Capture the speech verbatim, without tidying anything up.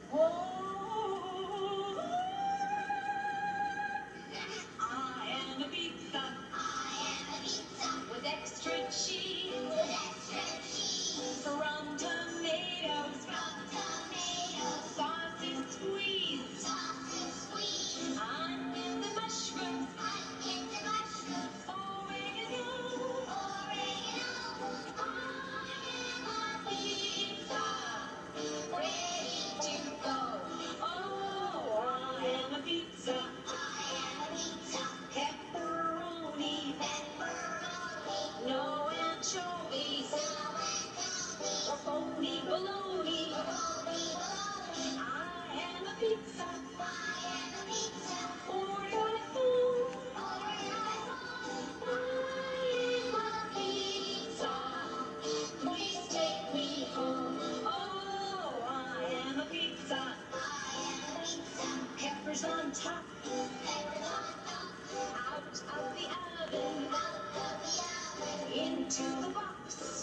Whoa. I am a pizza. I am a pizza. With extra cheese. With extra cheese. From tomatoes. From tomatoes. Sausage squeeze. Sausage squeeze. Onions and mushrooms. Onions and mushrooms. Oregano. Oregano. I am a pizza. Ready to go. Oh, I am a pizza. I am a pizza. Pepperoni. Pepperoni. No anchovies. No anchovies. Or phony baloney. Phony baloney. I am a pizza. I am a pizza. Order at home. Order at home. I am a pizza. Please take me home. Oh, I am a pizza. I am a pizza. Peppers on top. Peppers on top. Out of the oven. Out of the oven. Into the box.